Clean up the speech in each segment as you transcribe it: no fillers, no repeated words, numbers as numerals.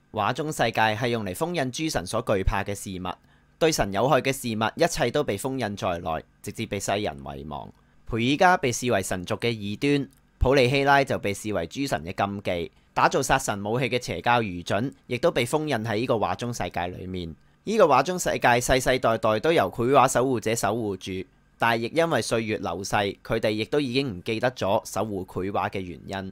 畫中世界係用嚟封印諸神所懼怕嘅事物，對神有害嘅事物，一切都被封印在內，直至被世人遺忘。培爾加被視為神族嘅異端，普利希拉就被視為諸神嘅禁忌。打造殺神武器嘅邪教餘燼，亦都被封印喺呢個畫中世界裏面。呢個畫中世界世世代代都由繪畫守護者守護住，但係亦因為歲月流逝，佢哋亦都已經唔記得咗守護繪畫嘅原因。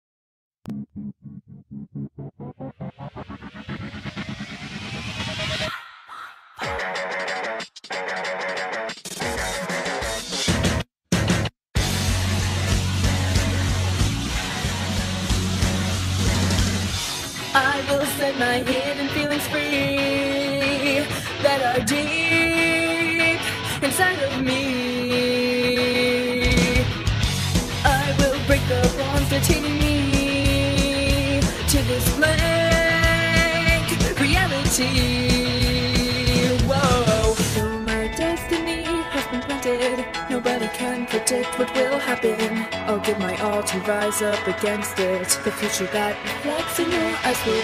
I will set my hidden feelings free that are deep inside of me. I will break the bonds detaining me to this blank reality. Whoa. So my destiny has been planted. Nobody can predict what will happen. I'll give my all to rise up against it. The future that reflects in your eyes will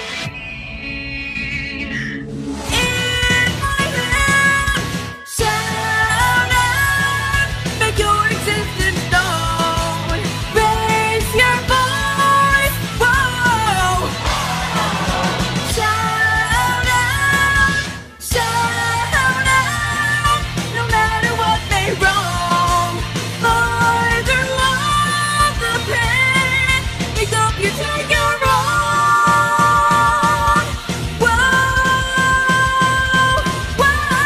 in my hand. Shout out, make your existence known. Raise your voice, whoa. Shout out, no matter what may wrong. Either love the pain, make up you take your own. Whoa, whoa.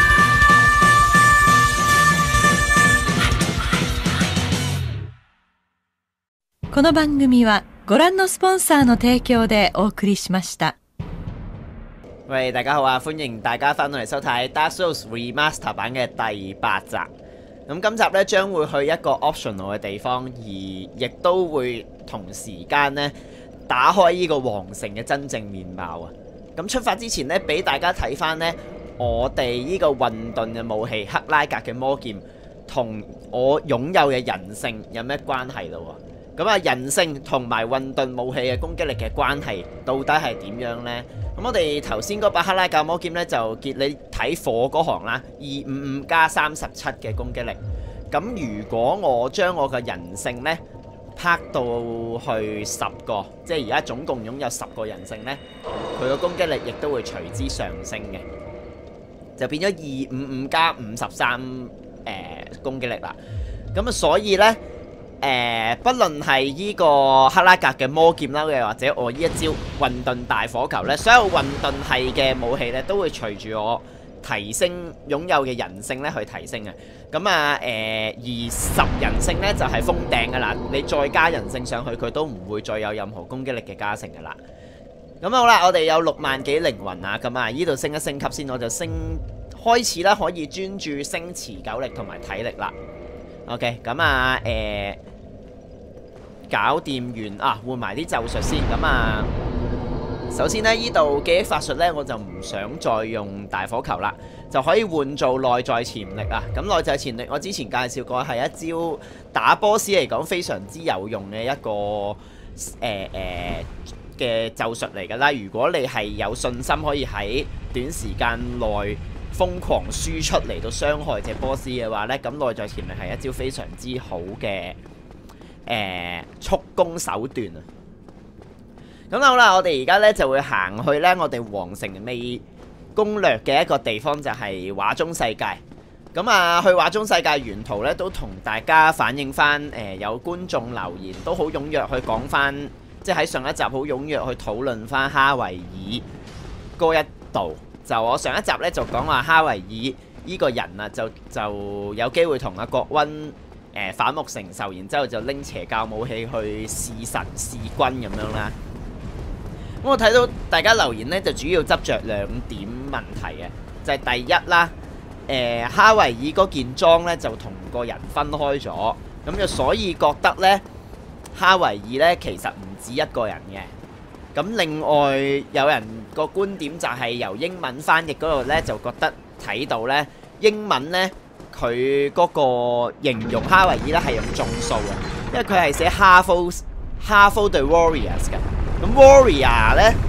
この番組はご覧のスポンサーの提供でお送りしました。 喂，大家好啊！歡迎大家翻到嚟收睇《Dark Souls Remaster 版》嘅第8集。咁今集呢，將會去一個 optional 嘅地方，而亦都會同時間呢打開呢個皇城嘅真正面貌啊！咁出發之前呢，俾大家睇翻呢我哋呢個混沌嘅武器克拉格嘅魔劍，同我擁有嘅人性有咩關係咯？咁啊，人性同埋混沌武器嘅攻擊力嘅關係到底係點樣呢？咁我哋頭先嗰把克拉格魔劍呢，就結你睇火嗰行啦，255加37嘅攻擊力。咁如果我將我嘅人性呢拍到去10個，即係而家總共擁有10個人性呢，佢個攻擊力亦都會隨之上升嘅，就變咗255加53攻擊力啦。咁啊，所以呢。不論係呢個克拉格嘅魔劍啦，又或者我呢一招混沌大火球呢，所有混沌系嘅武器呢，都會隨住我提升擁有嘅人性呢去提升嘅。咁啊，而10人性呢，就係封頂噶啦，你再加人性上去，佢都唔會再有任何攻擊力嘅加成噶啦。咁好啦，我哋有6萬幾靈魂啊，咁啊，呢度升一升級先，我就開始啦，可以專注升持久力同埋體力啦。OK， 咁啊，搞掂完啊，換埋啲咒術先。咁啊，首先呢，呢度記憶法術呢，我就唔想再用大火球啦，就可以換做內在潛力啊。咁內在潛力，我之前介紹過係一招打 boss 嚟講非常之有用嘅一個嘅咒術嚟㗎啦。如果你係有信心可以喺短時間內瘋狂輸出嚟到傷害隻 boss 嘅話呢，咁內在潛力係一招非常之好嘅速攻手段啊！咁好啦，我哋而家呢就會行去呢我哋皇城未攻略嘅一個地方，就係畫中世界。咁啊，去畫中世界沿途呢都同大家反映翻有觀眾留言都好踴躍去講翻，即係喺上一集好踴躍去討論翻哈維爾嗰一度。就我上一集咧就講話哈維爾呢個人啊，就有機會同阿國溫反目成仇，然之後就拎邪教武器去試神試君咁樣啦。咁我睇到大家留言咧，就主要執着2點問題嘅，就係第一啦，哈維爾嗰件裝咧就同個人分開咗，咁就所以覺得咧哈維爾咧其實唔止一個人嘅。咁另外有人個觀點就係由英文翻譯嗰度呢，就覺得睇到呢英文呢，佢嗰個形容哈維爾呢係用眾數嘅，因為佢係寫 Half the Warriors 嘅。咁 Warrior 呢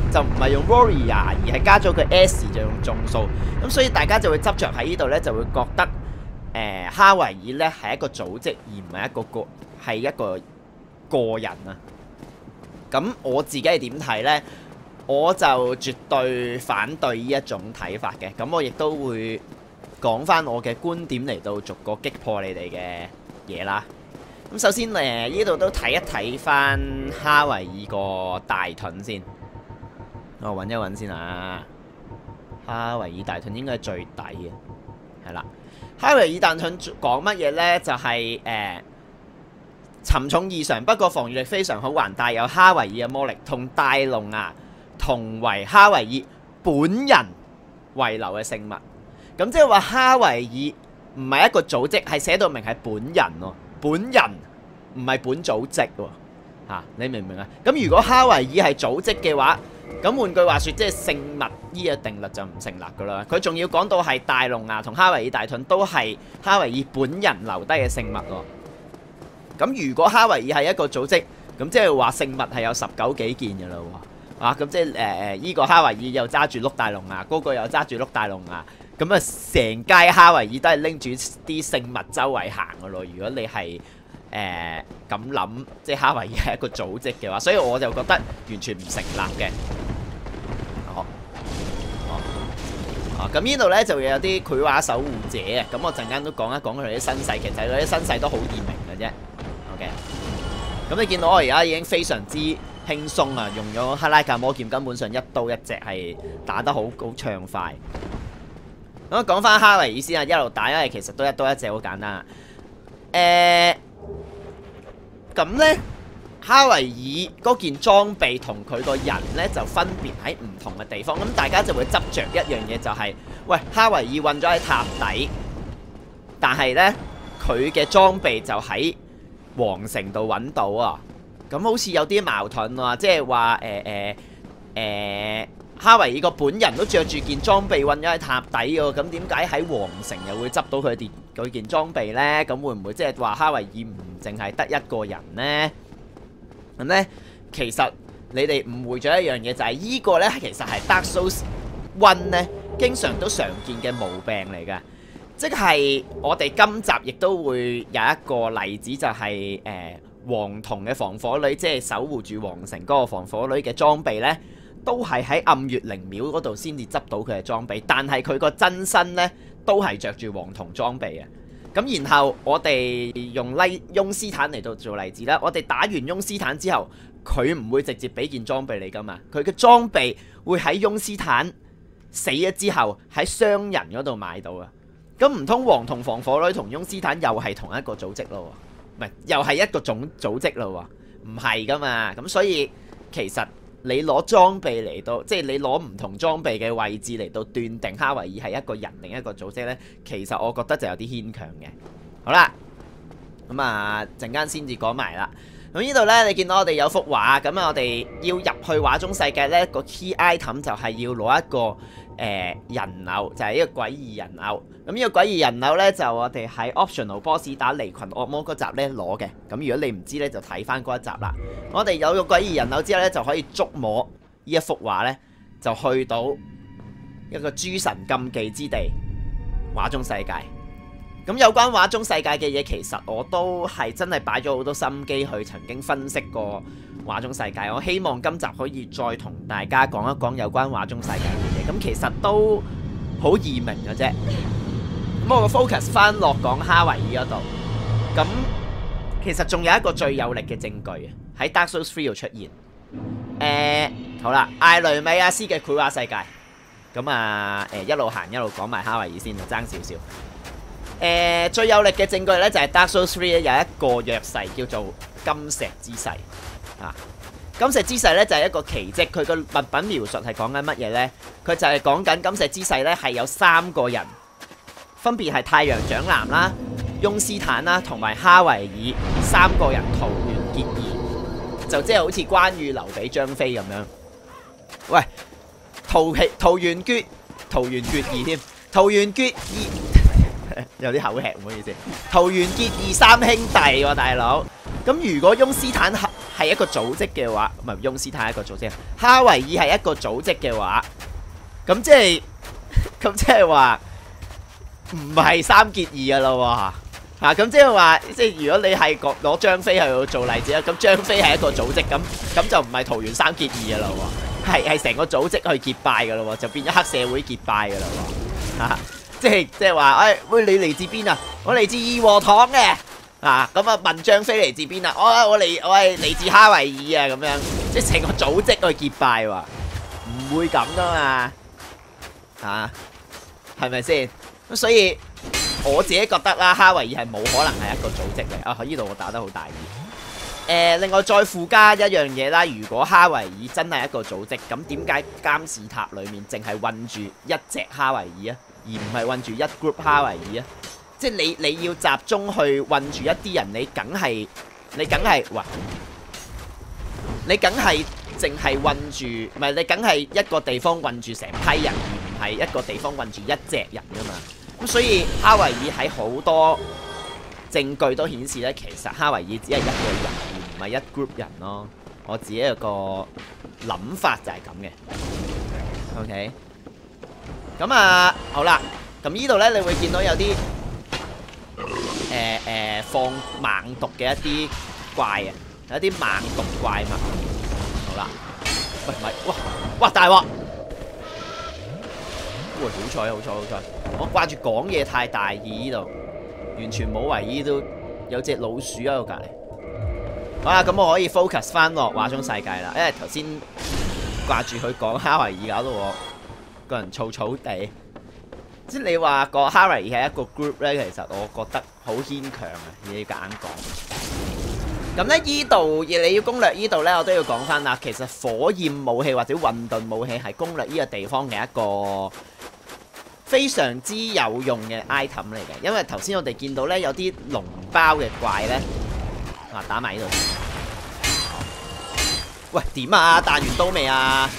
就唔係用 warrior， 而係加咗個 s 就用眾數。咁所以大家就會執着喺呢度呢，就會覺得哈維爾呢係一個組織，而唔係一個個人啊。咁我自己係點睇呢？我就絕對反對呢一種睇法嘅。咁我亦都會講翻我嘅觀點嚟到逐個擊破你哋嘅嘢啦。咁首先呢度都睇一睇翻哈維爾個大盾先。我揾一揾先啊。哈維爾大盾應該係最底嘅，係啦。哈維爾大盾講乜嘢呢？就係沉重異常，不過防禦力非常好，還帶有哈維爾嘅魔力，同大龍牙同為哈維爾本人遺留嘅聖物。咁即係話哈維爾唔係一個組織，係寫到明係本人喎，本人唔係本組織喎。你明唔明啊？咁如果哈維爾係組織嘅話，咁換句話說，即係聖物呢個定律就唔成立噶啦。佢仲要講到係大龍牙同哈維爾大盾都係哈維爾本人留低嘅聖物喎。咁如果哈維爾係一個組織，咁即係話聖物係有19幾件嘅啦喎。咁即係依個哈維爾又揸住碌大龍牙，嗰個又揸住碌大龍牙，咁啊成街哈維爾都係拎住啲聖物周圍行嘅咯。如果你係咁諗，即係哈維爾係一個組織嘅話，所以我就覺得完全唔成立嘅。咁呢度呢就會有啲繪畫守護者啊。咁我陣間都講一講佢哋啲身世，其實佢啲身世都好易明嘅啫。OK，咁你見到我而家已經非常之輕鬆啊，用咗哈拉格魔劍，根本上一刀一隻係打得好暢快。咁講翻哈維爾先啊，一路打，因為其實都一刀一隻好簡單。咁呢，哈維爾嗰件裝備同佢個人呢就分別喺唔同嘅地方，咁大家就會執着一樣嘢，就係喂，哈維爾韞咗喺塔底，但係呢，佢嘅裝備就喺皇城度揾到啊，咁好似有啲矛盾啊，即係話哈維爾個本人都着住件裝備韞咗喺塔底喎，咁點解喺皇城又會執到佢件裝備呢？咁會唔會即係話哈維爾唔淨係得一個人呢？咁呢，其實你哋誤會咗一樣嘢，就係依個呢，其實係 Dark Souls 1呢經常都常見嘅毛病嚟嘅，即係我哋今集亦都會有一個例子，就係黃銅嘅防火女，即係守護住皇城嗰個防火女嘅裝備呢，都係喺暗月靈廟嗰度先至執到佢嘅裝備，但係佢個真身呢，都係着住黃銅裝備嘅。咁然後我哋用翁斯坦嚟到做例子啦，我哋打完翁斯坦之後，佢唔會直接俾件裝備你噶嘛，佢嘅裝備會喺翁斯坦死咗之後喺商人嗰度買到啊。咁唔通黃銅防火女同翁斯坦又係同一個組織咯？唔係，又係一個組織咯？唔係噶嘛。咁所以其實你攞裝備嚟到，即係你攞唔同裝備嘅位置嚟到斷定哈維爾係一個人定一個組織呢，其實我覺得就有啲牽強嘅。好啦，咁啊陣間先至講埋啦。咁呢度呢，你見到我哋有幅畫，咁啊我哋要入去畫中世界呢，個 key item 就係要攞一個人偶，就係一個詭異人偶。咁呢個詭異人偶呢，就我哋喺 optional boss 打離群惡魔嗰集呢攞嘅。咁如果你唔知呢，就睇翻嗰一集啦。我哋有個詭異人偶之後呢，就可以觸摸呢一幅畫呢，就去到一個諸神禁忌之地畫中世界。咁有關畫中世界嘅嘢，其實我都係真係擺咗好多心機去曾經分析過畫中世界。我希望今集可以再同大家講一講有關畫中世界嘅嘢。咁其實都好易明嘅啫。咁我個 focus 翻落講哈維爾嗰度。咁其實仲有一個最有力嘅證據喺 Dark Souls 3度出現。好啦，艾雷米亞斯嘅繪畫世界。咁啊一路行一路講埋哈維爾先，就爭少少。最有力嘅證據呢，就係 Dark Souls 3有一個弱勢叫做金石之勢啊。金石之勢呢，就係一個奇蹟，佢個物品描述係講緊乜嘢呢？佢就係講緊金石之勢呢係有3個人，分別係太陽長男啦、翁斯坦啦同埋哈維爾3個人桃園結義，就即係好似關羽、劉備、張飛咁樣。喂，桃園結義添，桃園結義。有啲口吃，唔好意思。桃園結義3兄弟喎，大佬。咁如果翁斯坦係一個組織嘅話，唔係雍斯坦係一個組織，哈維爾係一個組織嘅話，咁即係話唔係三結義噶啦喎，咁即係話，即係如果你係攞張飛去做例子啦，咁張飛係一個組織，咁就唔係桃園三結義噶啦喎，係成個組織去結拜噶啦喎，就變咗黑社會結拜噶啦喎，即係話，喂，你嚟自邊啊？我嚟自義和堂嘅。咁啊問張飛嚟自邊啊？我係嚟自哈維爾啊，咁樣即係成個組織去結拜喎，唔會咁噶嘛，係咪先？咁所以我自己覺得啦，哈維爾係冇可能係一個組織嚟。呢度我打得好大意。另外再附加一樣嘢啦，如果哈維爾真係一個組織，咁點解監視塔裡面淨係韞住一隻哈維爾啊，而唔係韞住一 group 哈維爾啊？即係你要集中去韞住一啲人，你梗係淨係韞住，唔係你梗係一個地方韞住成批人，而唔係一個地方韞住一隻人噶嘛。咁所以哈維爾喺好多證據都顯示咧，其實哈維爾只係一個人，而唔係一 group 人咯。我自己有個諗法就係咁嘅。OK， 咁好啦，咁呢度咧你會見到有啲放猛毒嘅一啲怪啊，有一啲猛毒怪物。好啦，喂唔係，哇大鑊！喂，好彩，我掛住講嘢太大意呢度，完全冇為意都有隻老鼠喺度隔離。好啦，咁我可以 focus 翻落畫中世界啦，因為頭先掛住佢講哈維爾搞到我個人燥燥地。即係你話個哈維爾係一個 group 咧，其實我覺得好牽強啊，你要夾硬講。咁咧依度你要攻略依度咧，我都要講翻啦。其實火焰武器或者混沌武器係攻略呢個地方嘅一個非常之有用嘅 item 嚟嘅，因為頭先我哋見到咧有啲籠包嘅怪咧，打埋呢度。喂，點啊？彈完刀未啊？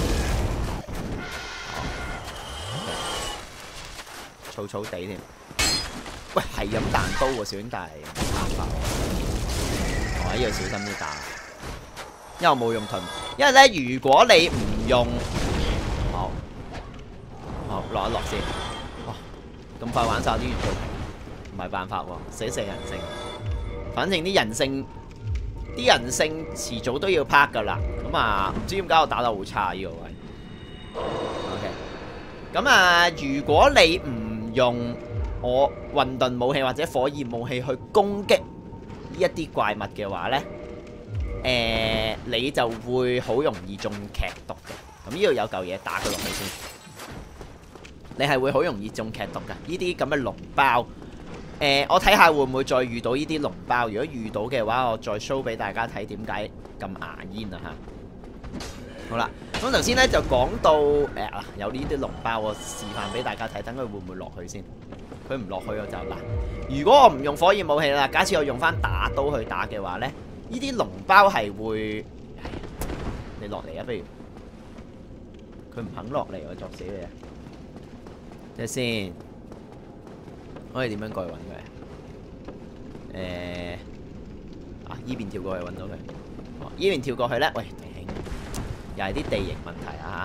燥燥地添。喂，係咁彈刀喎，小兄弟，冇辦法喎。呢度小心啲打，因為我冇用盾。因為咧，如果你唔用，好落一落先。咁快玩晒啲元素，唔係辦法喎，死人性。反正啲人性遲早都要拍噶啦。咁唔知點解我打得好差呢個位。OK， 咁如果你唔用我混沌武器或者火焰武器去攻擊呢一啲怪物嘅話呢，你就會好容易中劇毒嘅。咁呢度有嚿嘢打佢落去先，你係會好容易中劇毒噶。呢啲咁嘅籠包，我睇下會唔會再遇到呢啲籠包。如果遇到嘅話，我再 show 俾大家睇點解咁牙煙啊嚇。好啦，咁頭先咧就講到有呢啲籠包，我示範俾大家睇，等佢會唔會落去先。佢唔落去我就嗱，如果我唔用火焰武器啦，假設我用翻打刀去打嘅話咧，呢啲籠包係會，你落嚟啊，不如佢唔肯落嚟，我作死你啊！睇下先，可以點樣過去揾佢？依邊跳過去揾到佢。依邊跳過去咧，喂，又係啲地形問題啊！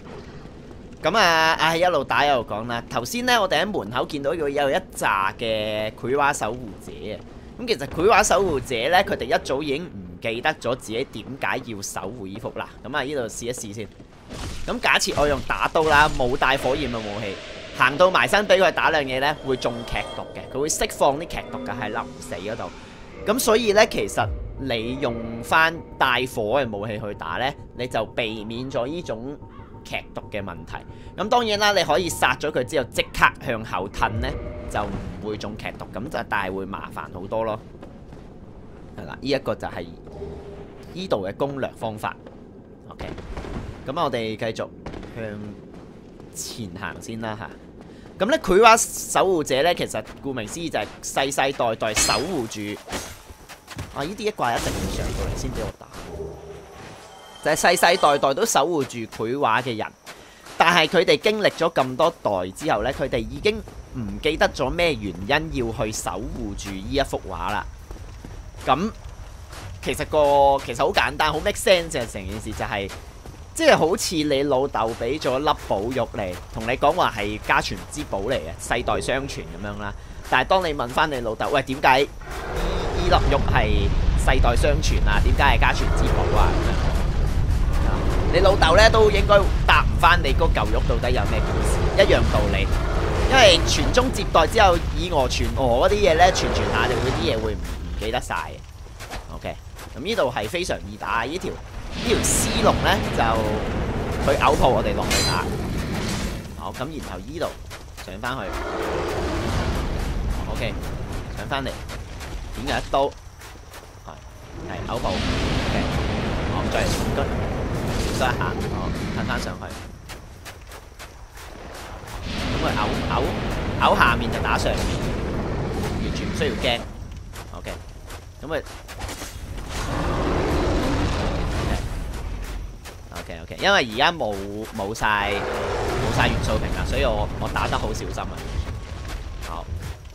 咁一路打一路講啦。頭先咧，我哋喺門口見到有一紮嘅繪畫守護者啊。咁其實繪畫守護者咧，佢哋一早已經唔記得咗自己點解要守護依幅啦。咁呢度試一試先。咁假設我用打刀啦，冇帶火焰嘅武器，行到埋身俾佢打兩嘢咧，會中劇毒嘅，佢會釋放啲劇毒嘅喺臨死嗰度。咁所以咧，其實你用翻帶火嘅武器去打咧，你就避免咗呢種劇毒嘅問題。咁當然啦，你可以殺咗佢之後即刻向後褪呢，就唔會中劇毒，咁就但係會麻煩好多咯。係啦，呢一個就係呢度嘅攻略方法。OK， 咁我哋繼續向前行先啦嚇。咁咧，繪畫守護者咧，其實顧名思義就係世世代代守護住。呢啲一怪一定要上到嚟先俾我打。就係世世代代都守護住繪畫嘅人，但係佢哋經歷咗咁多代之後呢，佢哋已經唔記得咗咩原因要去守護住呢一幅畫啦。咁其實好簡單，好 make sense 嘅成件事就係、即係好似你老豆俾咗粒寶玉嚟，同你講話係家傳之寶嚟嘅，世代相傳咁樣啦。但係當你問翻你老豆，喂，點解依粒玉係世代相傳啊？點解係家傳之寶啊？咁樣，你老豆咧都應該答唔翻你嗰嚿玉到底有咩故事，一樣道理。因為傳宗接代之後，以訛傳訛嗰啲嘢咧，傳下就會啲嘢會唔記得晒嘅。OK， 咁呢度係非常易打，呢條 C 龍咧就去嘔泡我哋落去打。好，咁然後呢度上翻去。OK， 上翻嚟，點解一刀？係口部 ，OK， 好，再重擊，小心一下，好，褪翻上去，咁佢嘔下面就打上面，完全唔需要驚 ，OK， 咁佢 ，OK， 因為而家冇晒元素瓶啦，所以我打得好小心啊，好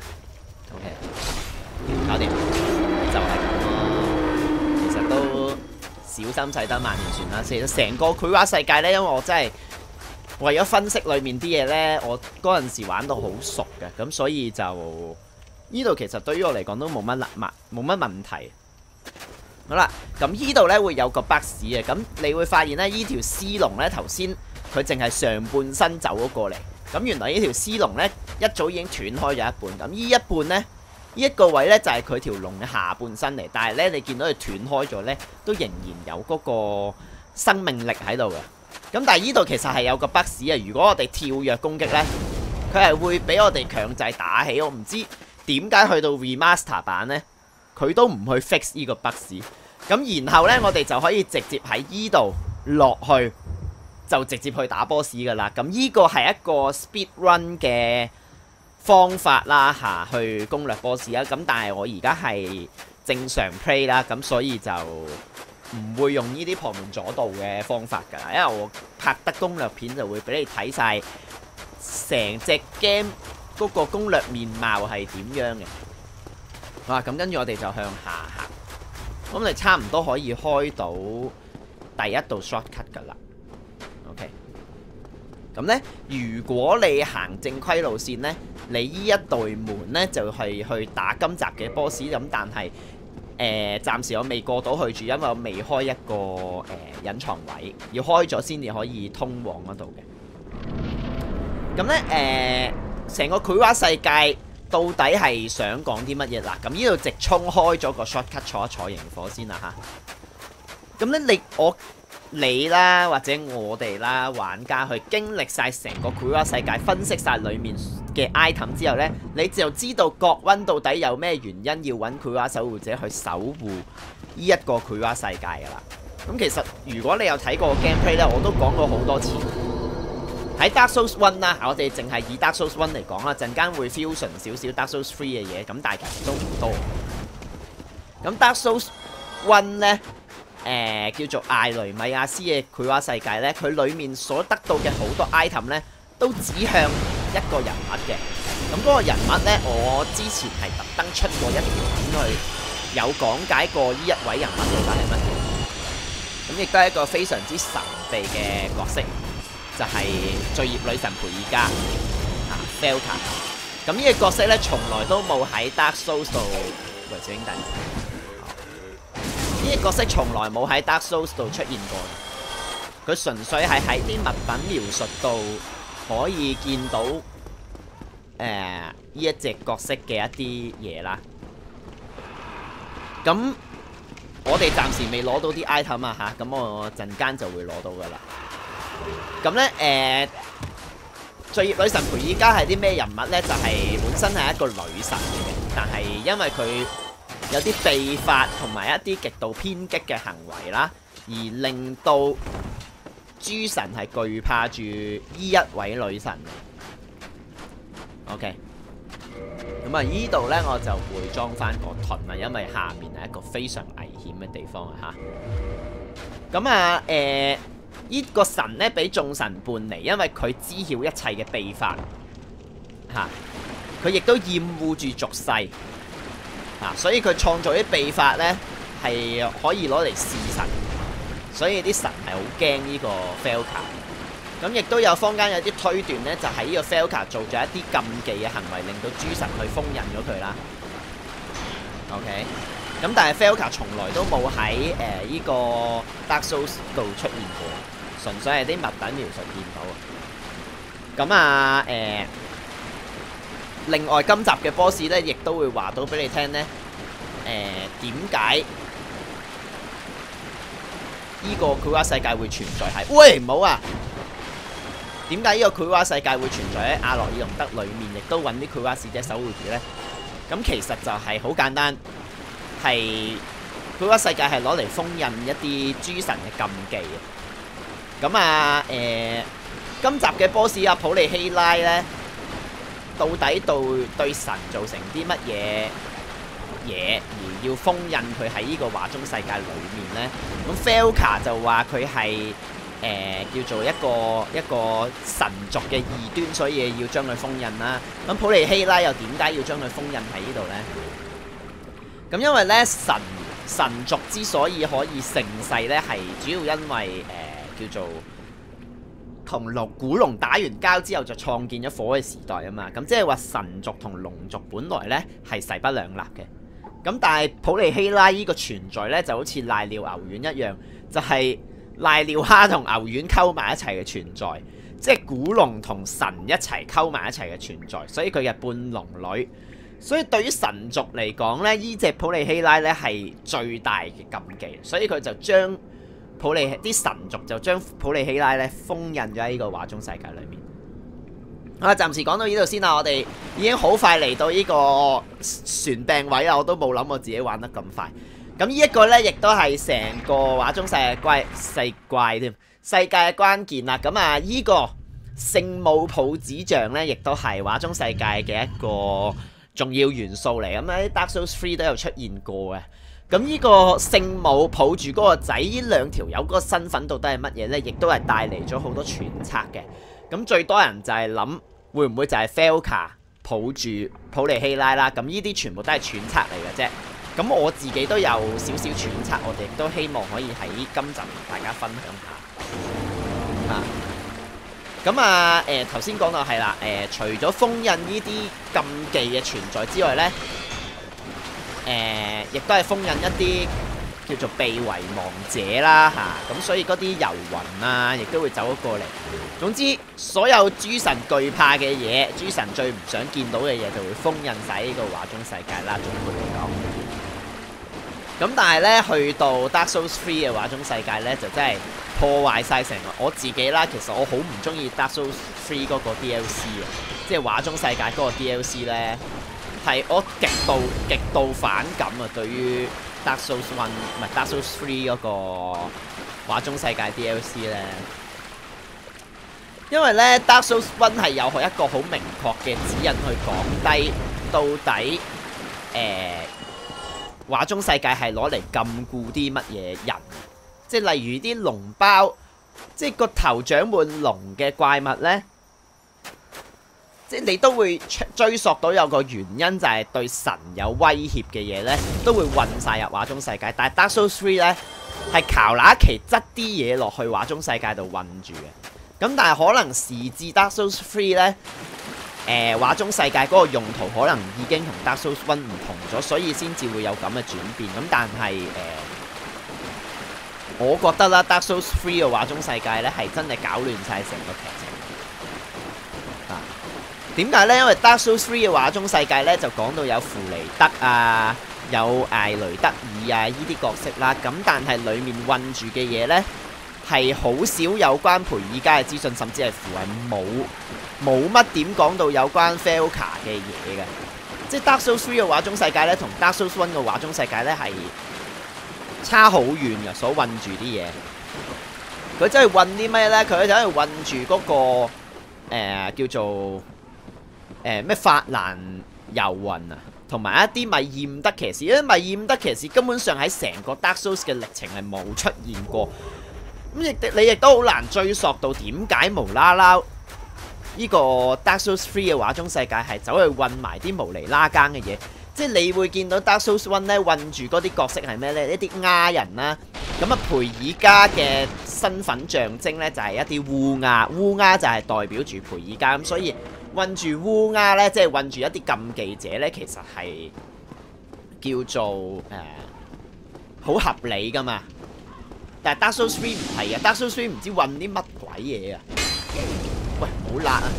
，OK， 搞掂，就係咁咯。其實都小心駛得萬年船啦。其實成個繪畫世界呢，因為我真係為咗分析裏面啲嘢呢，我嗰陣時玩到好熟嘅，咁所以就呢度其實對於我嚟講都冇乜問題。好啦，咁呢度呢會有個 bug 嘅，咁你會發現呢，呢條 C 龍呢頭先佢淨係上半身走咗過嚟，咁原來呢條 C 龍呢一早已經斷開咗一半，咁呢一半呢。呢一個位呢，就係佢條龍嘅下半身嚟，但係呢，你見到佢斷開咗呢，都仍然有嗰個生命力喺度嘅。咁但係呢度其實係有個 bug 啊！如果我哋跳躍攻擊呢，佢係會俾我哋強制打起。我唔知點解去到 remaster 版呢，佢都唔去 fix 呢個 bug。咁然後呢，我哋就可以直接喺呢度落去，就直接去打 boss 噶啦。咁呢個係一個 speed run 嘅方法啦去攻略 boss 啦，咁但係我而家係正常 play 啦，咁所以就唔會用呢啲旁門左道嘅方法㗎啦，因為我拍得攻略片就會俾你睇晒成隻 game 嗰個攻略面貌係點樣嘅。好啦，咁跟住我哋就向下行，咁你差唔多可以開到第一道 shortcut 㗎啦。OK。咁呢，如果你行正規路線呢，你呢一道門呢就係去打今集嘅 boss， 咁但係暫時我未過到去住，因為我未開一個隱藏位，要開咗先至可以通往嗰度嘅。咁呢，成個繪畫世界到底係想講啲乜嘢嗱？咁呢度直衝開咗個 shortcut 坐一坐螢火先啦嚇。咁呢，你啦，或者我哋啦，玩家去經歷晒成個繪畫世界，分析晒裡面嘅 item 之後呢，你就知道國溫到底有咩原因要揾繪畫守護者去守護呢一個繪畫世界噶啦。咁其實如果你有睇過 gameplay 呢，我都講過好多次。喺 Dark Souls 1啦，我哋淨係以 Dark Souls 1嚟講啦，陣間會 fusion 少少 Dark Souls 3嘅嘢，咁但係其實都唔多。咁 Dark Souls 1呢，叫做艾雷米亞斯嘅繪畫世界呢，佢裡面所得到嘅好多 item 呢，都指向一個人物嘅。咁嗰個人物呢，我之前係特登出過一條片去有講解過呢一位人物到底係乜嘢。咁亦都係一個非常之神秘嘅角色，就係罪孽女神培爾加Felka。咁呢個角色呢，從來都冇喺 Dark Souls 度，喂，小兄弟。呢個角色從來冇喺 Dark Souls 度出現過，佢純粹係喺啲物品描述度可以見到呢一隻角色嘅一啲嘢啦。咁我哋暫時未攞到啲 item 啊嚇，咁我陣間就會攞到噶啦。咁呢，罪孽女神培爾加係啲咩人物呢？就係本身係一個女神嚟嘅，但係因為佢有啲秘法同埋一啲極度偏激嘅行為啦，而令到諸神係懼怕住呢一位女神。OK， 咁啊，呢度呢，我就會裝翻個盾啦，因為下面係一個非常危險嘅地方啊嚇。咁啊，呢個神呢，俾眾神伴離，因為佢知曉一切嘅秘法嚇，佢亦都厭惡住俗世。所以佢創造啲秘法呢， 係可以攞嚟試神，所以啲神係好驚呢個 Falca。咁亦都有坊間有啲推斷咧，就係呢個 Falca 做咗一啲禁忌嘅行為，令到諸神去封印咗佢啦。OK， 咁但係 Falca 從來都冇喺呢個 Dark Souls 度出現過，純粹係啲物品描述見到。咁啊另外今集嘅 boss 咧，亦都會話到俾你聽咧，點解呢個繪畫世界會存在係？喂，唔好啊！點解呢個繪畫世界會存在喺阿諾爾隆德裏面，亦都揾啲繪畫使者守護住呢？咁其實就係好簡單，係繪畫世界係攞嚟封印一啲諸神嘅禁忌嘅。咁啊今集嘅 boss 阿普利希拉呢，到底對神造成啲乜嘢而要封印佢喺呢個畫中世界裏面呢？咁 Falca 就話佢係叫做一個神族嘅異端，所以要將佢封印啦。咁普利希拉又點解要將佢封印喺呢度呢？咁因為呢神族之所以可以盛世呢，係主要因為叫做同古龍打完交之後就創建咗火嘅時代啊嘛。咁即係話神族同龍族本來呢係勢不兩立嘅。咁但係普利希拉呢個存在呢，就好似瀨尿牛丸一樣，就係瀨尿蝦同牛丸溝埋一齊嘅存在，即係古龍同神一齊溝埋一齊嘅存在，所以佢嘅半龍女。所以對於神族嚟講呢，呢隻普利希拉呢係最大嘅禁忌，所以佢就將啲神族就將普利希拉呢封印咗喺呢個畫中世界裏面。好啦，暫時講到呢度先啦，我哋已經好快嚟到呢個船病位啦，我都冇諗我自己玩得咁快。咁呢一個呢，亦都係成個畫中世界嘅關鍵啦。咁啊，呢個聖母抱子像呢，亦都係畫中世界嘅一個重要元素嚟。咁喺 Dark Souls 3都有出現過嘅。咁呢個聖母抱住嗰個仔，呢兩條友嗰個身份到底係乜嘢呢？亦都係帶嚟咗好多揣測嘅。咁最多人就係諗會唔會就係 Falca 抱住普利希拉啦？咁呢啲全部都係揣測嚟嘅啫。咁我自己都有少少揣測，我哋亦都希望可以喺今集同大家分享下。咁頭先講到係啦，除咗封印呢啲禁忌嘅存在之外呢，亦都係封印一啲叫做被遺忘者啦嚇。咁所以嗰啲遊魂啊，亦都會走咗過嚟。總之，所有諸神懼怕嘅嘢，諸神最唔想見到嘅嘢，就會封印晒呢個畫中世界啦。總括嚟講。咁但係咧，去到 Dark Souls 3嘅畫中世界咧，就真係破壞晒成個我自己啦。其實我好唔中意 Dark Souls 3嗰個 DLC 啊，即係畫中世界嗰個 DLC 咧，係我極度反感啊！對於 Dark Souls 1唔係 Dark Souls 3嗰個畫中世界 DLC 咧，因為咧 Dark Souls 1係有一個好明確嘅指引去講低到底畫中世界係攞嚟禁錮啲乜嘢人，即係例如啲龍包，即係個頭長滿龍嘅怪物呢，即係你都會追溯到有個原因，就係對神有威脅嘅嘢呢，都會混晒入畫中世界。但係 Dark Souls 3呢，係求那期執啲嘢落去畫中世界度混住嘅。咁但係可能時至 Dark Souls 3呢。畫中世界嗰個用途可能已經同 Dark Souls 1唔同咗，所以先至會有咁嘅轉變。咁但係我覺得啦，Dark Souls 3嘅畫中世界咧係真係搞亂晒成個劇情。點解呢？因為 Dark Souls 3嘅畫中世界咧就講到有芙莉德啊，有艾雷德爾啊呢啲角色啦。咁但係裡面混住嘅嘢呢，係好少有關培爾加嘅資訊，甚至係符係冇乜點講到有關 Falca 嘅嘢嘅。即係 Dark Souls 3嘅畫中世界咧，同 Dark Souls 1嘅畫中世界咧係差好遠嘅，所混住啲嘢。佢真係混啲咩咧？佢就係混住嗰個叫做咩法蘭遊魂啊，同埋一啲米驗德騎士。因為米驗德騎士根本上喺成個 Dark Souls 嘅歷程係冇出現過。咁你亦都好難追溯到點解無啦啦呢個 Dark Souls 3嘅畫中世界係走去混埋啲無厘啦更嘅嘢， 即係你會見到 Dark Souls One 咧，韞住嗰啲角色係咩咧？一啲鴉人啦。咁啊，培爾加嘅身份象徵咧就係一啲烏鴉，烏鴉就係代表住培爾加。咁所以韞住烏鴉咧，即係韞住一啲禁忌者咧，其實係叫做好合理噶嘛。但係 Dark Souls 3唔係啊，Dark Souls 3唔知韞啲乜鬼嘢啊！喂，唔好辣啊！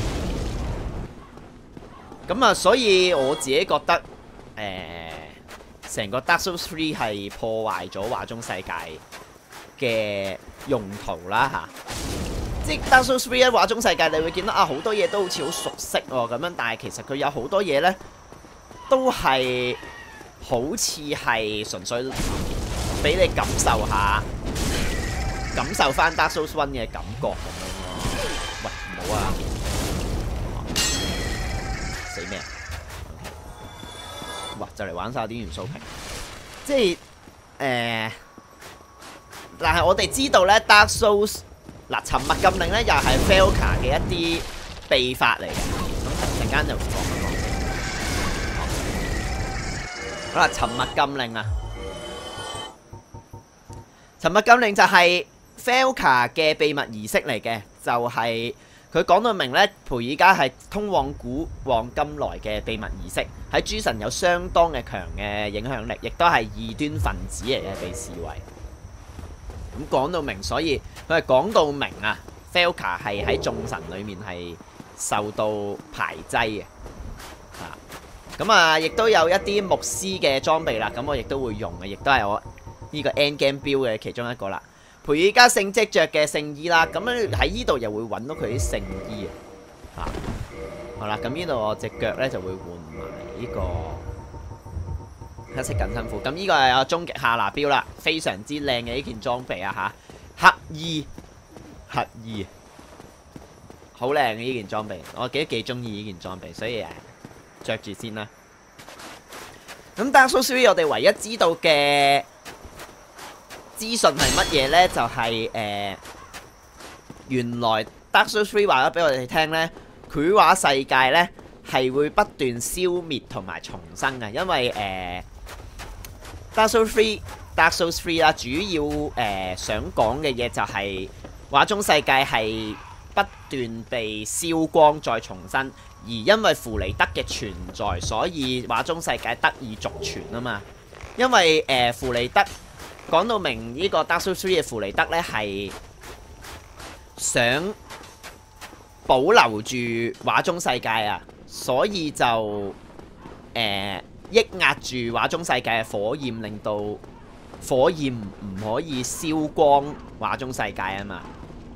咁啊，所以我自己覺得成個 Dark Souls 3係破壞咗畫中世界嘅用途啦嚇。即係 Dark Souls 3喺畫中世界，你會見到啊好多嘢都好似好熟悉喎咁樣，但係其實佢有好多嘢呢，都係好似係純粹俾你感受下，感受翻 Dark Souls 1嘅感覺咁樣咯。喂，唔好啊！死咩啊？哇！就嚟玩晒啲元素屏，即係但係我哋知道咧 ，Dark Souls 嗱沉默禁令咧又係 Falca 嘅一啲秘法嚟嘅，咁陣間就講一講。好啦，沉默禁令啊！沉默禁令就係 Falca 嘅秘密儀式嚟嘅，就係佢講到明咧，培爾加係通往古往今來嘅秘密儀式，喺諸神有相當嘅強嘅影響力，亦都係異端分子嚟嘅，被視為。咁講到明，所以佢係講到明啊 ，Falca 係喺眾神裡面係受到排擠嘅。咁啊，亦都有一啲牧師嘅裝備啦，咁我亦都會用嘅，亦都係我呢個 End Game Build 嘅其中一個啦。培爾加聖職着嘅聖衣啦，咁樣喺呢度又會揾到佢啲聖衣啊！好啦，咁呢度我隻腳咧就會換埋呢個黑色緊身褲。咁呢個係我終極下拿標啦，非常之靚嘅呢件裝備啊嚇！黑衣，好靚嘅呢件裝備，我幾中意呢件裝備，所以着住先啦。咁 Dark Souls 3我哋唯一知道嘅資訊係乜嘢呢？就係原來 Dark Souls 3話咗俾我哋聽呢，繪畫世界呢係會不斷消滅同埋重生嘅，因為Dark Souls 3啦，主要想講嘅嘢就係畫中世界係不斷被燒光再重生，而因為芙莉德嘅存在，所以畫中世界得以續存啊嘛。因為芙莉德講到明呢個 Dark Souls 3嘅芙莉德呢係想保留住畫中世界啊，所以就抑壓住畫中世界嘅火焰，令到火焰唔可以燒光畫中世界啊嘛。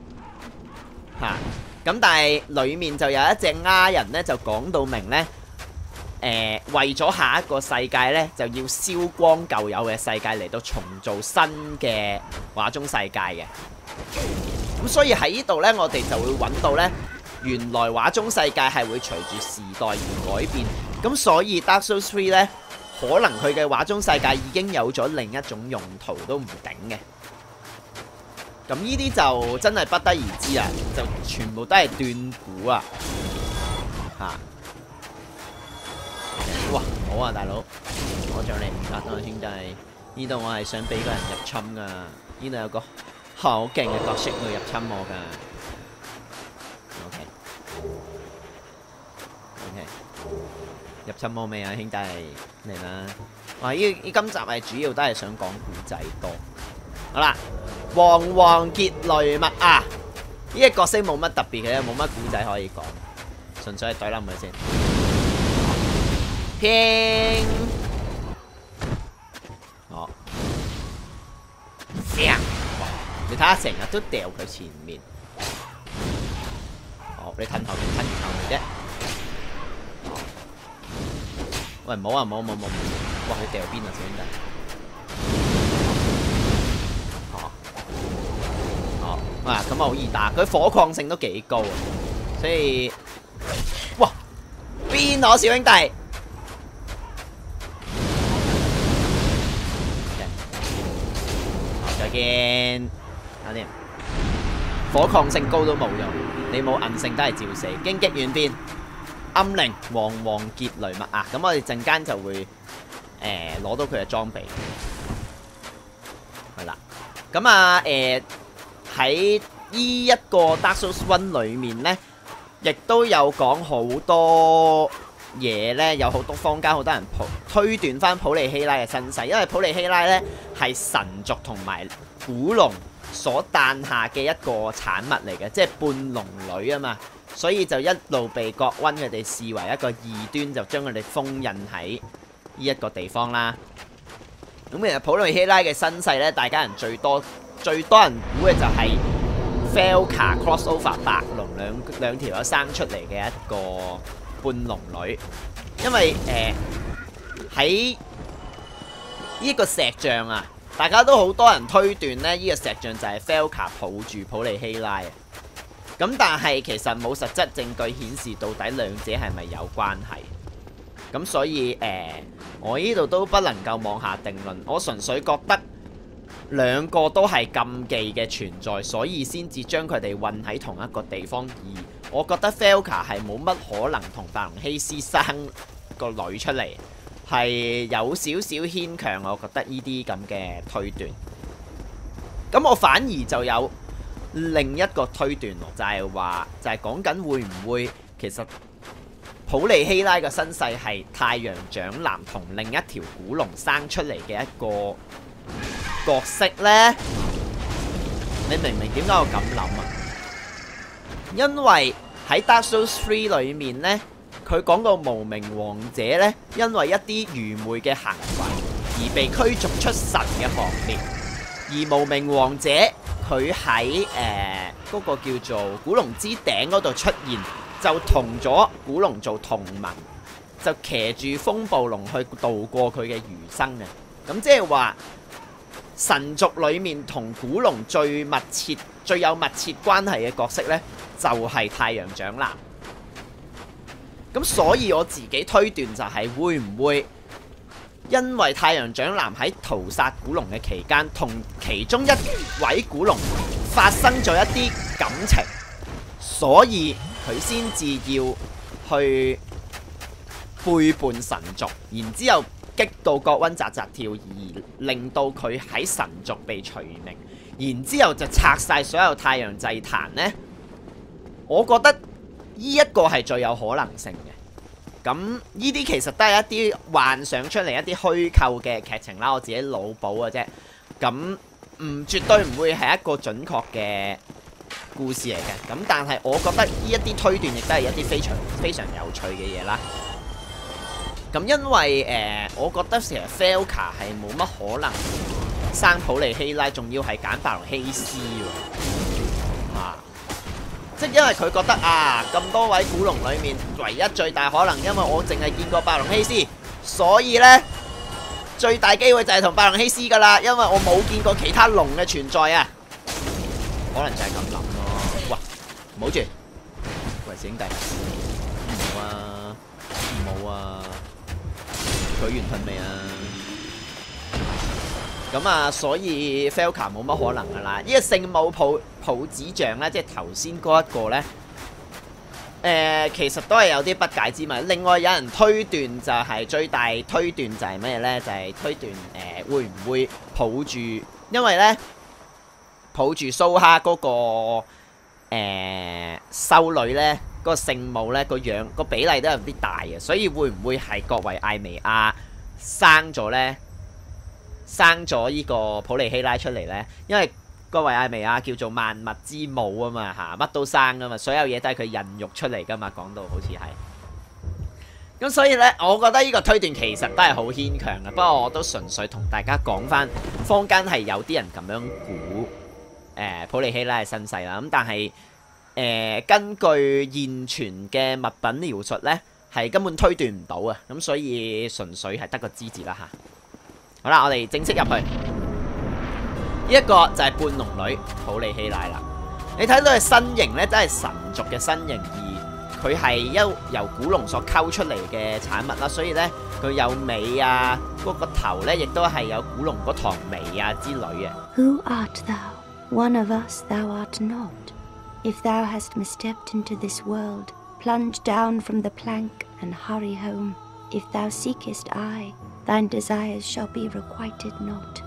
咁但係裡面就有一隻鴉人呢，就講到明呢，為咗下一個世界呢，就要燒光舊有嘅世界嚟到重造新嘅畫中世界嘅。咁所以喺呢度呢，我哋就會揾到呢，原來畫中世界係會隨住時代而改變。咁所以 Dark Souls 3呢，可能佢嘅畫中世界已經有咗另一種用途都唔定嘅。咁呢啲就真係不得而知啊，就全部都係斷估啊！哇，好啊，大佬，我上嚟唔得啊，兄弟！呢度我係想俾個人入侵噶，呢度有個好勁嘅角色去入侵我噶。OK， 入侵我未啊，兄弟？嚟啦！哇，呢今集係主要都係想講古仔多。好啦。黃王傑雷麥啊！呢個角色冇乜特別嘅，冇乜古仔可以講，純粹係懟冧佢先。拼！好，你睇下成日都掉佢前面。好，你褪後面，褪完後面啫。喂，唔好啊，唔好，哇，你掉邊啊，小兄弟！哇，咁啊好易打，佢火抗性都幾高啊，所以哇邊我小兄弟，好再見，搞掂，火抗性高都冇用，你冇韌性都係照死，荊棘遠邊， 暗靈黃結雷物啊！咁我哋陣間就會攞到佢嘅裝備，係啦。咁啊喺呢一個 Dark Souls 1裏面呢，亦都有講好多嘢呢，有好多坊間好多人推斷翻普利希拉嘅身世，因為普利希拉呢係神族同埋古龍所誕下嘅一個產物嚟嘅，即係半龍女啊嘛，所以就一路被國溫佢哋視為一個異端，就將佢哋封印喺呢一個地方啦。咁其實普利希拉嘅身世呢，大家人最多人估嘅就係 Falca crossover 白龍兩條友生出嚟嘅一個半龍女，因為喺呢個石像啊，大家都好多人推斷呢，呢個石像就係 Falca 抱住普利希拉啊。咁但係其實冇實質證據顯示到底兩者係咪有關係。咁所以我呢度都不能夠妄下定論，我純粹覺得兩個都係禁忌嘅存在，所以先至將佢哋混喺同一個地方。而我覺得 Falca 係冇乜可能同白龍希斯生個女出嚟，係有少少牽強。我覺得呢啲咁嘅推斷，咁我反而就有另一個推斷喎，就係講緊會唔會其實普利希拉嘅身世係太陽長男同另一條古龍生出嚟嘅一個角色呢？你明唔明點解我咁諗啊？因為喺 Dark Souls 3裏面呢，佢講個無名王者呢，因為一啲愚昧嘅行為而被驅逐出神嘅行列，而無名王者佢喺嗰個叫做古龍之頂嗰度出現，就同咗古龍做同盟，就騎住風暴龍去度過佢嘅餘生嘅。咁即係話神族裏面同古龍最有密切關係嘅角色呢，就係太陽長男。咁所以我自己推斷就係會唔會因為太陽長男喺屠殺古龍嘅期間，同其中一位古龍發生咗一啲感情，所以佢先至要去背叛神族，然之後激到國溫扎扎跳，而令到佢喺神族被除名，然之後就拆晒所有太陽祭壇呢。我覺得呢一個係最有可能性嘅。咁呢啲其實都係一啲幻想出嚟一啲虛構嘅劇情啦，我自己腦補嘅啫。咁絕對唔會係一個準確嘅故事嚟嘅。咁但係我覺得呢一啲推斷亦都係一啲非常有趣嘅嘢啦。咁因為我覺得其實 Falca 係冇乜可能生普利希拉，仲要係揀白龍希斯喎，即係因為佢覺得咁多位古龍裏面唯一最大可能，因為我淨係見過白龍希斯，所以呢，最大機會就係同白龍希斯噶啦，因為我冇見過其他龍嘅存在啊，可能就係咁諗咯。喂，唔好住，喂，兄弟，唔好啊，唔好啊，佢完噴未啊？咁所以 Falca 冇乜可能噶啦。呢個聖母抱子像呢，即係頭先嗰一個呢，其實都係有啲不解之謎。另外有人推斷就係最大推斷就係咩呢？就係推斷會唔會抱住，因為呢，抱住蘇哈嗰個修女呢，嗰個聖母呢，個樣個比例都有啲大嘅，所以會唔會係各為艾薇亞生咗呢？生咗呢個普利希拉出嚟呢？因為各位艾薇亞叫做萬物之母啊嘛，乜都生噶嘛，所有嘢都係佢孕育出嚟噶嘛，講到好似係。咁所以呢，我覺得呢個推斷其實都係好牽強嘅。不過我都純粹同大家講翻，坊間係有啲人咁樣估普利希拉嘅身世啦。咁但係根據現存嘅物品描述呢，係根本推斷唔到啊。咁所以純粹係得個知字啦嚇。好啦，我哋正式入去。呢一個就係半龍女普利希拉啦。你睇到佢身形呢，真係神族嘅身形，而佢係由古龍所溝出嚟嘅產物啦，所以呢，佢有尾啊，嗰個頭呢，亦都係有古龍嗰堂眉啊之類嘅。 Who art thou? One of us thou art not. If thou hast misstepped into this world, plunge down from the plank and hurry home. If thou seekest I, thine desires shall be requited not.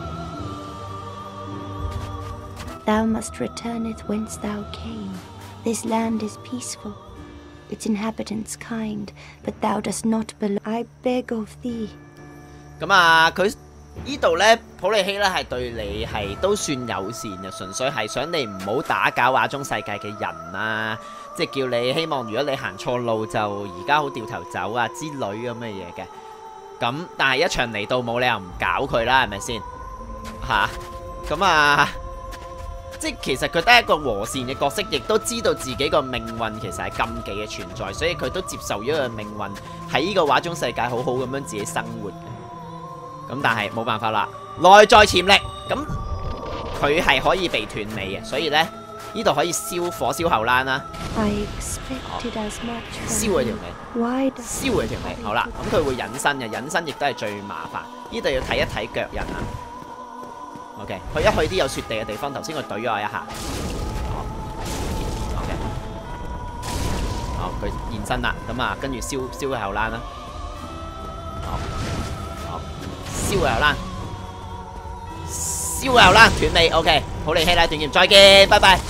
Thou must returneth whence thou came. This land is peaceful, its inhabitants kind, but thou dost not belong. I beg of thee. 咁啊，佢呢度呢，普利希呢係對你係都算友善嘅，純粹係想你唔好打攪畫中世界嘅人啊，即係叫你希望如果你行錯路就而家好掉頭走啊之類咁嘅嘢嘅。咁但係一場嚟到冇理由唔搞佢啦，係咪先？嚇咁啊！即係其實佢都係一個和善嘅角色，亦都知道自己個命運其實係禁忌嘅存在，所以佢都接受咗個命運喺呢個畫中世界好好咁樣自己生活嘅。咁但係冇辦法啦，內在潛力咁佢係可以被斷尾嘅，所以呢，呢度可以燒火燒後欄啦。燒佢條尾，燒佢條尾。好啦，咁佢會隱身嘅，隱身亦都係最麻煩。呢度要睇一睇腳印啊。OK， 去一去啲有雪地嘅地方，頭先佢懟咗我一下。OK， 好，佢現身啦，咁啊，跟住燒佢後欄啦。好，燒佢後欄，燒佢後欄，斷尾。OK， 普利希拉斷劍，再見，拜拜。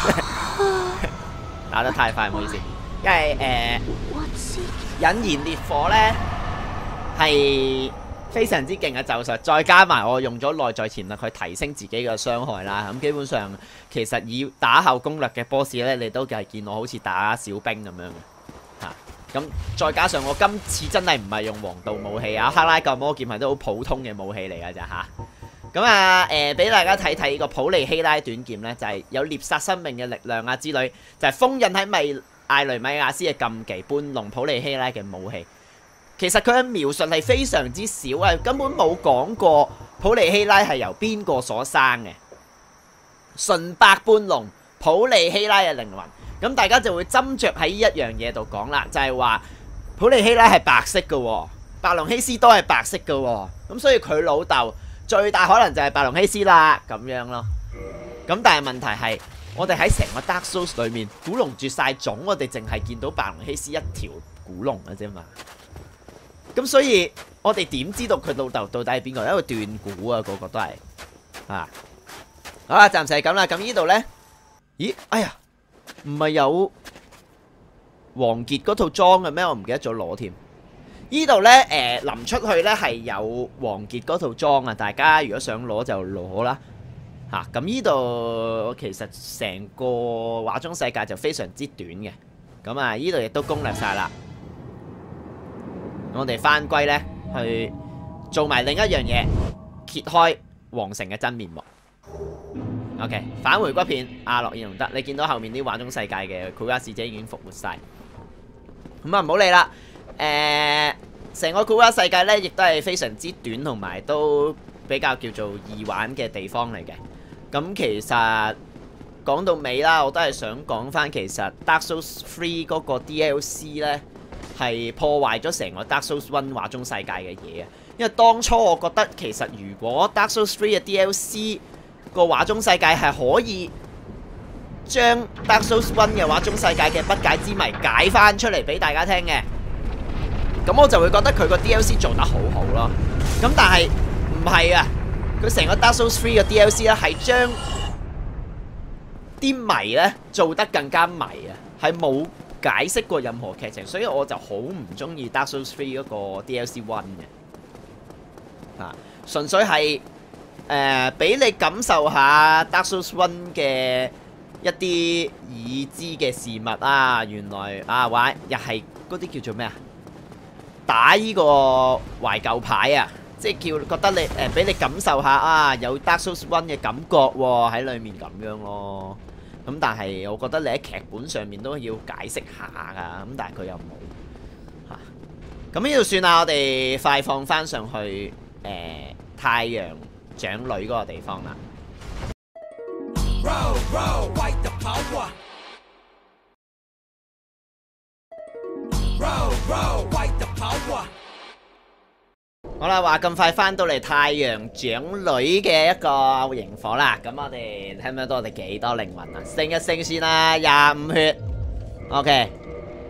打得太快，唔好意思，因為引燃烈火咧係非常之勁嘅咒術，再加埋我用咗內在潛力去提升自己嘅傷害啦。咁基本上其實以打後攻略嘅 boss 咧，你都係見我好似打小兵咁樣嘅嚇。咁再加上我今次真係唔係用黃道武器啊，克拉格魔劍係都好普通嘅武器嚟㗎咋嚇。咁啊俾大家睇睇個普利希拉短劍呢，就係有獵殺生命嘅力量啊之類，就係封印喺艾雷米亞斯嘅禁忌半龍普利希拉嘅武器。其實佢嘅描述係非常之少啊，根本冇講過普利希拉係由邊個所生嘅，純白半龍普利希拉嘅靈魂。咁大家就會斟酌喺呢一樣嘢度講啦，就係話普利希拉係白色嘅喎，白龍希斯都係白色嘅喎，咁所以佢老豆最大可能就係白龍希斯啦，咁樣咯。咁但係問題係，我哋喺成個 Dark Souls 裏面，古龍絕晒種，我哋淨係見到白龍希斯一條古龍嘅啫嘛。咁所以我哋點知道佢老豆到底係邊個？因為斷估啊，個個都係啊。好啦，暫時係咁啦。咁呢度呢？咦？哎呀，唔係有王傑嗰套裝嘅咩？我唔記得咗攞添。呢度呢，臨出去呢係有王傑嗰套裝啊！大家如果想攞就攞啦嚇。咁呢度其實成個畫中世界就非常之短嘅。咁啊，呢度亦都攻略晒啦。我哋翻歸呢，去做埋另一樣嘢，揭開皇城嘅真面目。OK， 返回骨片，阿諾爾隆德，你見到後面啲畫中世界嘅庫加使者已經復活晒。咁啊，唔好理啦。成個庫加世界呢，亦都係非常之短，同埋都比較叫做易玩嘅地方嚟嘅。咁其實講到尾啦，我都係想講翻，其實 Dark Souls 3嗰個 DLC 呢，係破壞咗成個 Dark Souls 1畫中世界嘅嘢啊！因為當初我覺得其實如果 Dark Souls 3嘅 DLC 個畫中世界係可以將 Dark Souls 1嘅畫中世界嘅不解之謎解翻出嚟俾大家聽嘅，咁我就會覺得佢個 DLC 做得好好咯。咁但係唔係啊，佢成個 Dark Souls 3嘅 DLC 咧係將啲謎咧做得更加謎啊，係冇解釋過任何劇情，所以我就好唔中意 Dark Souls 3嗰個 DLC 1嘅，純粹係俾你感受下 Dark Souls 1嘅一啲已知嘅事物啊，原來啊話又係嗰啲叫做咩啊？打呢個懷舊牌啊，即係覺得你俾你感受下啊，有 Dark Souls 1嘅感覺喎喺裡面咁樣咯。咁但係我覺得你喺劇本上面都要解釋下㗎，咁但係佢又冇嚇。咁呢度算啦，我哋快放翻上去太陽長女嗰個地方啦。好啦，話咁快翻到嚟太陽長女嘅一個營火啦，咁我哋睇唔睇到我哋幾多靈魂啊？升一升先啦，25血 ，OK，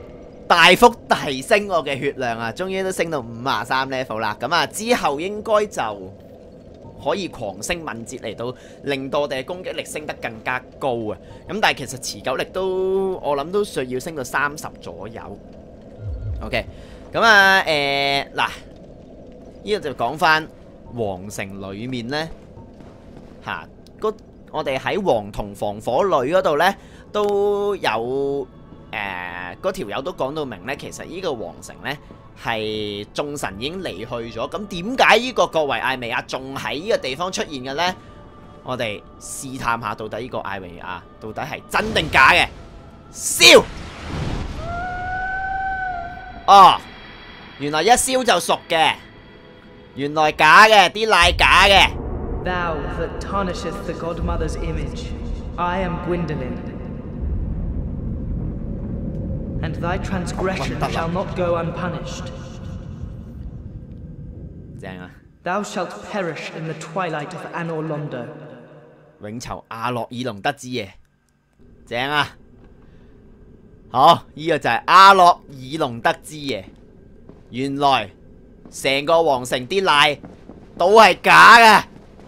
大幅提升我嘅血量啊！終於都升到53 level 啦。咁啊，之後應該就可以狂升敏捷嚟到，令到我哋嘅攻擊力升得更加高啊！咁但係其實持久力都我諗都需要升到30左右。OK， 咁啊嗱，呢個就講翻皇城裡面呢。我哋喺黃銅防火旅嗰度呢，都有嗰條友都講到明呢，其實呢個皇城呢，係眾神已經離去咗。咁點解呢個國維艾薇亞仲喺呢個地方出現嘅呢？我哋試探下到底呢個艾薇亞到底係真定假嘅。燒！哦，原來一燒就熟嘅，原來假嘅，啲奶假嘅。 Thou that tarnisheth the Godmother's image, I am Gwyndolin. And thy transgression shall not go unpunished. 正啊！ Thou shalt perish in the twilight of Anor Londo. 永囚阿洛爾隆德之夜，正啊！好，呢個就係阿洛爾隆德之夜。原來成個皇城啲奶都係假嘅。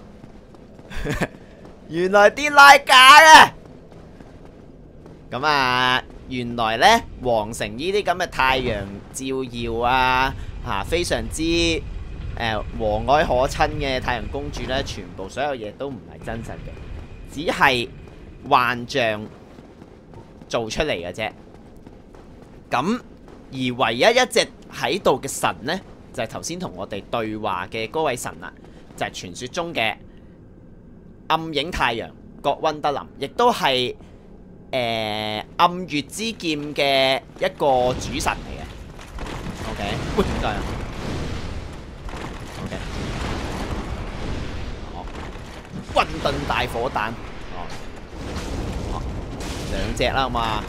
原來啲奶假嘅，咁啊，原來呢，皇城呢啲咁嘅太陽照耀啊，非常之和藹可親嘅太陽公主呢，全部所有嘢都唔係真實嘅，只係幻象做出嚟嘅啫。咁而唯一一隻喺度嘅神呢，就係頭先同我哋對話嘅嗰位神啦，就係傳說中嘅暗影太陽葛溫德林，亦都係暗月之劍嘅一個主神嚟嘅。OK， 喂，點解啊 ？OK， 好，混沌大火彈，好兩隻啦，好嘛？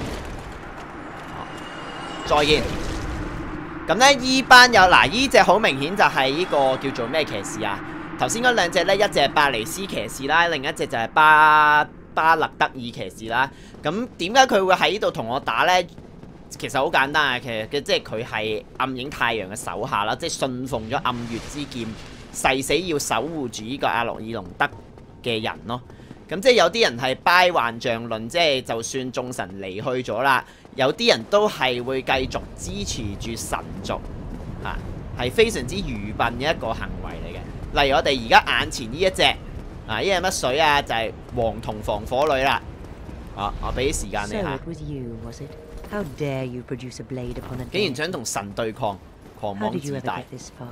再見。咁呢，依班有嗱，依隻好明顯就係呢個叫做咩騎士啊？頭先嗰兩隻呢，一隻係巴尼斯騎士啦，另一隻就係巴勒德爾騎士啦。咁點解佢會喺呢度同我打呢？其實好簡單啊，其實即係佢係暗影太陽嘅手下啦，即係信奉咗暗月之劍，誓死要守護住呢個阿洛爾隆德嘅人咯。咁即係有啲人係拜幻象論，即係就算眾神離去咗啦，有啲人都係會繼續支持住神族，係非常之愚笨嘅一個行為嚟嘅。例如我哋而家眼前呢一隻，呢隻乜水啊？就係黃銅防火女啦。我俾啲時間你嚇。竟然想同神對抗，狂妄自大。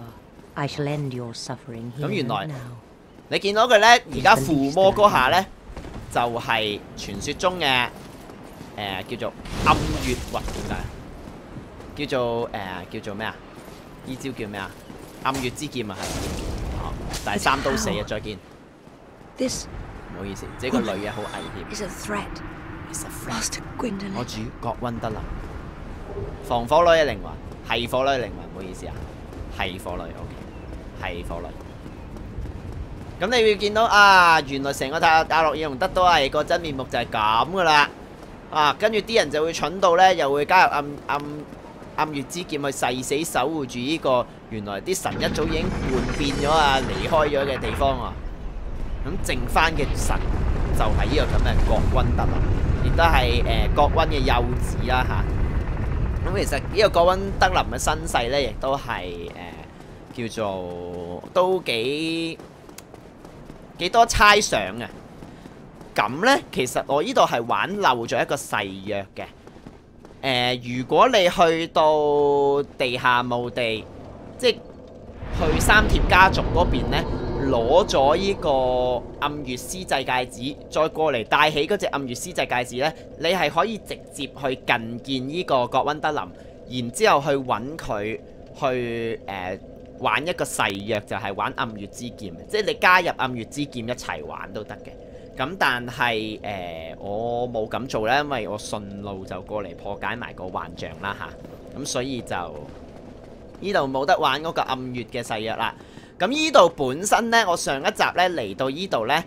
咁原來你見到佢呢，而家附魔嗰下呢，就係傳說中嘅叫做暗月魂，點解？叫做咩啊？呢招叫咩啊？暗月之劍啊，係。第三刀死啊！再見。唔好意思，這個女嘅好危險。It's a threat. 我主葛溫德林，防火女嘅靈魂，係火女嘅靈魂，唔好意思啊，係火女 ，OK， 係火女。咁你會見到啊，原來成個阿洛爾隆德都係個真面目就係咁噶啦，跟住啲人就會蠢到呢，又會加入暗月之劍去誓死守護住呢個原來啲神一早已經換變咗啊，離開咗嘅地方啊。咁剩翻嘅神就係呢個咁嘅葛溫德林，亦都係葛溫嘅幼子啦嚇。咁其實呢個葛溫德林嘅身世呢，亦都係叫做都幾多猜想嘅。咁呢，其實我呢度係玩漏咗一個誓約嘅。如果你去到地下墓地，即係去三貼家族嗰邊呢，攞咗呢個暗月司祭戒指，再過嚟帶起嗰隻暗月司祭戒指呢，你係可以直接去近見呢個葛溫德林，然之後去揾佢去玩一個誓約，就係玩暗月之劍，即係你加入暗月之劍一齊玩都得嘅。咁但係我冇咁做咧，因為我順路就過嚟破解埋個幻象啦嚇。咁所以就呢度冇得玩嗰個暗月嘅誓約啦。咁呢度本身呢，我上一集呢嚟到呢度呢，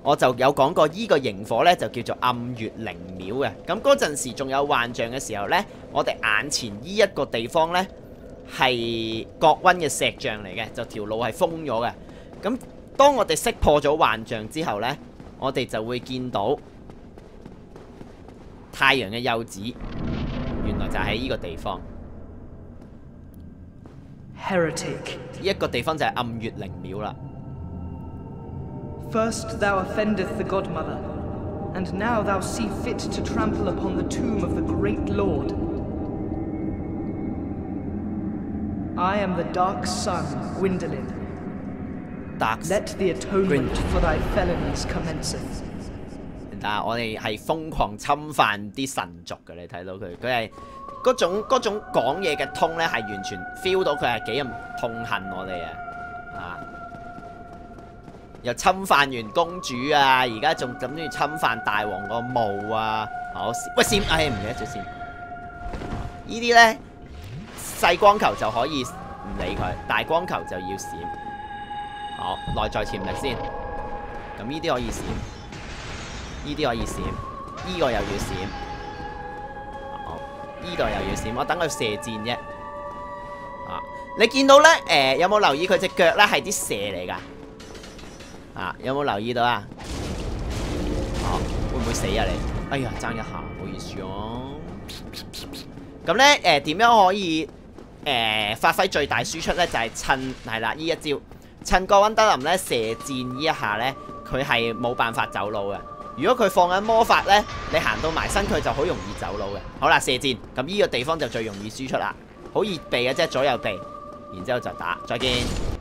我就有講過，依個營火呢就叫做暗月靈廟嘅。咁嗰陣時仲有幻象嘅時候呢，我哋眼前依一個地方呢係國溫嘅石像嚟嘅，就條路係封咗嘅。咁當我哋識破咗幻象之後呢，我哋就會見到太陽嘅幼子，原來就喺依個地方。 Heretic. 呢一個地方就係暗月靈廟啦。 First thou offendeth the Godmother, and now thou see fit to trample upon the tomb of the great Lord. I am the dark sun, Gwyndolin. Let the atonement for thy felonies commenceth. 但係我哋係瘋狂侵犯啲神族嘅，你睇到佢係嗰種講嘢嘅通咧，係完全 feel 到佢係幾咁痛恨我哋啊！又侵犯完公主啊，而家仲諗住侵犯大王個墓啊！好喂閃，唉唔記得咗閃。呢啲咧細光球就可以唔理佢，大光球就要閃。好，內在潛力先。咁呢啲可以閃，呢啲可以閃，呢個又要閃。好，呢度又要閃。我等佢射箭啫。啊，你見到咧？有冇留意佢隻腳咧係啲蛇嚟㗎？啊，有冇留意到啊？會唔會死啊你？哎呀，爭一下，唔好意思哦。咁咧，點樣可以發揮最大輸出咧？就係趁係啦，呢一招，趁葛溫德林咧射箭呢一下咧，佢係冇辦法走佬嘅。如果佢放緊魔法咧，你行到埋身佢就好容易走佬嘅。好啦，射箭，咁呢個地方就最容易輸出啦，好易避嘅啫，左右避，然之後就打，再見。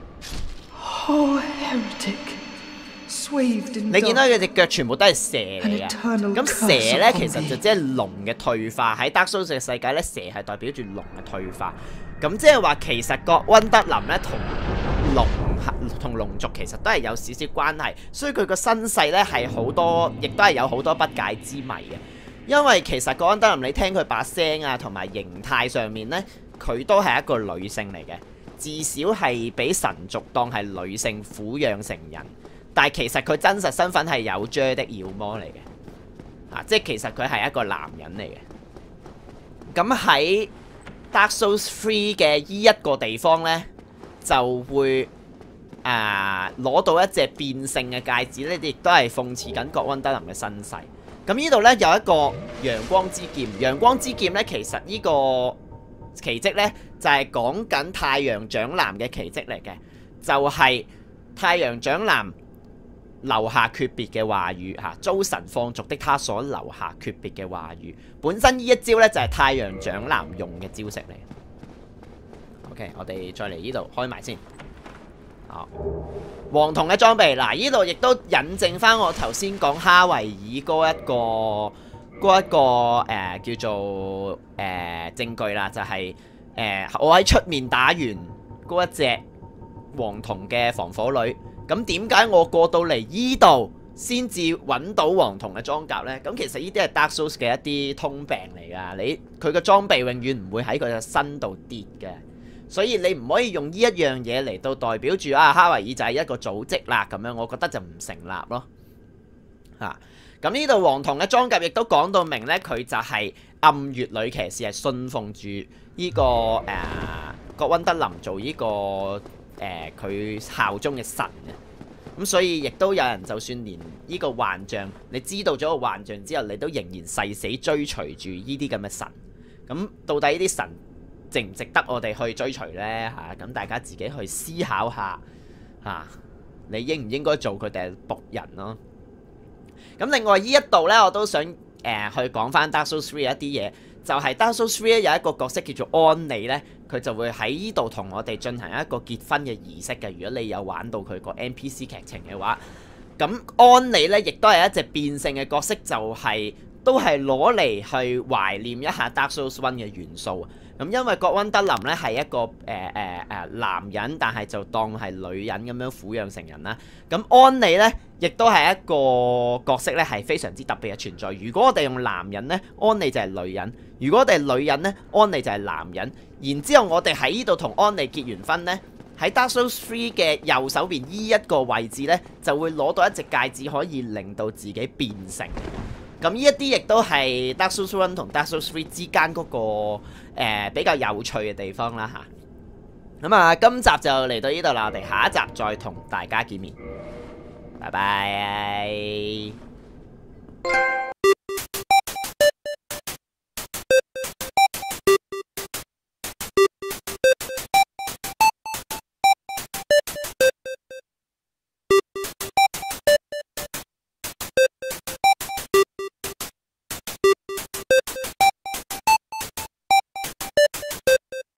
Oh, heretic. 你見到佢隻腳全部都係蛇嚟嘅，咁蛇咧其實就即係龍嘅退化。喺 Dark Souls 嘅世界咧，蛇係代表住龍嘅退化。咁即係話其實葛溫德林咧同龍族其實都係有少少關係，所以佢個身世咧係好多，亦都係有好多不解之謎嘅。因為其實葛溫德林你聽佢把聲啊同埋形態上面咧，佢都係一個女性嚟嘅，至少係俾神族當係女性撫養成人。但係其實佢真實身份係有 J 的妖魔嚟嘅，即係其實佢係一個男人嚟嘅。咁喺 Dark Souls 3嘅依一個地方呢，就會攞到一隻變性嘅戒指呢，亦都係諷刺緊葛溫德林嘅身世。咁呢度呢，有一個陽光之劍，陽光之劍呢，其實呢個奇蹟呢，就係講緊太陽長男嘅奇蹟嚟嘅，就係太陽長男留下訣別嘅話語嚇，遭神放逐的他所留下訣別嘅話語。本身呢一招呢，就係太陽長男用嘅招式嚟。OK， 我哋再嚟呢度開埋先。好，黃銅嘅裝備嗱，呢度亦都引證翻我頭先講哈維爾嗰一個叫做證據啦，就係我喺出面打完嗰一隻黃銅嘅防火女。咁點解我過到嚟依度先至揾到黃銅嘅裝甲呢？咁其實呢啲係 Dark Souls 嘅一啲通病嚟㗎。佢個裝備永遠唔會喺佢嘅身度跌嘅，所以你唔可以用呢一樣嘢嚟到代表住哈維爾就係一個組織啦咁樣，我覺得就唔成立咯。咁呢度黃銅嘅裝甲亦都講到明呢，佢就係暗月女騎士，係信奉住呢個葛溫德林做呢個佢效忠嘅神嘅。咁所以亦都有人就算連呢個幻象，你知道咗個幻象之後，你都仍然誓死追隨住呢啲咁嘅神。咁到底呢啲神值唔值得我哋去追隨呢？咁大家自己去思考下你應唔應該做佢哋嘅僕人咯？咁另外呢一度呢，我都想去講翻 Dark Souls 3一啲嘢，就係 Dark Souls 3有一個角色叫做安妮呢，佢就會喺呢度同我哋進行一個結婚嘅儀式嘅。如果你有玩到佢個 NPC 劇情嘅話，咁安妮呢亦都係一隻變性嘅角色，就係都係攞嚟去懷念一下 Dark Souls 1嘅元素。咁因為葛溫德林咧係一個男人，但係就當係女人咁樣撫養成人啦。咁安妮咧亦都係一個角色咧，係非常之特別嘅存在。如果我哋用男人咧，安妮就係女人；如果我哋係女人咧，安妮就係男人。然之後我哋喺呢度同安妮結完婚咧， 喺 Dark Souls 3嘅右手邊依一個位置呢，就會攞到一隻戒指，可以令到自己變成。咁呢一啲亦都係 Dark Souls 1同 Dark Souls 3之間嗰個比較有趣嘅地方啦嚇。咁啊，今集就嚟到呢度啦，我哋下一集再同大家見面，拜拜。